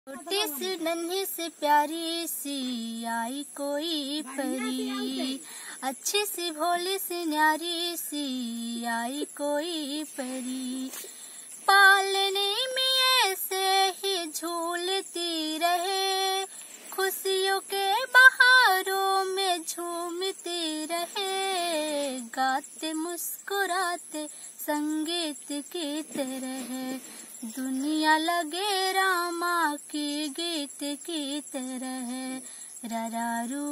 छोटी सी नन्ही सी प्यारी सी आई कोई परी, अच्छी सी भोली सी न्यारी सी आई कोई परी। पालने में ऐसे ही झूलती रहे, खुशियों के बहारों में झूमती रहे, गाते मुस्कुराते संगीत की तरह, दुनिया लगे रामा की गीत की तरह। ररारू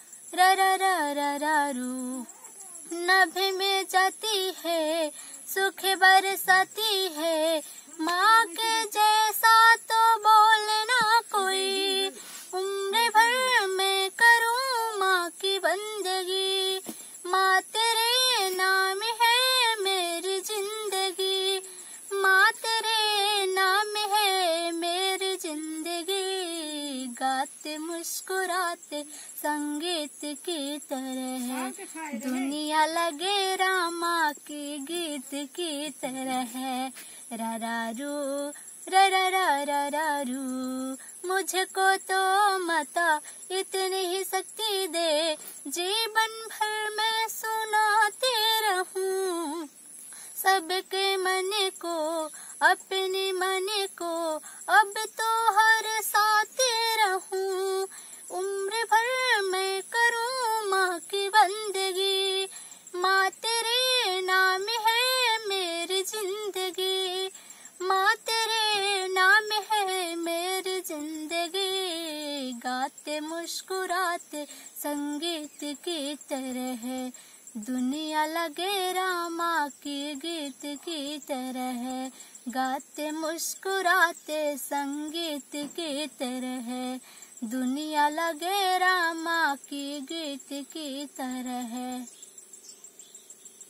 ररारू नभ में जाती है, सुख बरसाती है, माँ के जैसा तो बोलना कोई। उम्र भर मैं करूँ माँ की बंदगी, माँ तेरे नाम है मेरी जिंदगी, माँ तेरे नाम है मेरी जिंदगी। गाते मुस्कुराते संगीत की तरह, दुनिया लगे रामा की गीत की तरह। ररारू ररारू मुझको तो माता इतनी ही शक्ति दे, जीवन भर मैं सुनाते रहूं सबके मन को, अपने मन को अब तो हर साथ रहूं। उम्र भर मैं करूं माँ की बंदगी, माँ तेरे नाम है मेरी जिंदगी, माँ तेरे नाम है मेरी जिंदगी। गाते मुस्कुराते संगीत की तरह, दुनिया लगे रामा की गीत की तरह। गाते मुस्कुराते संगीत की तरह, दुनिया लगे रामा की गीत की तरह।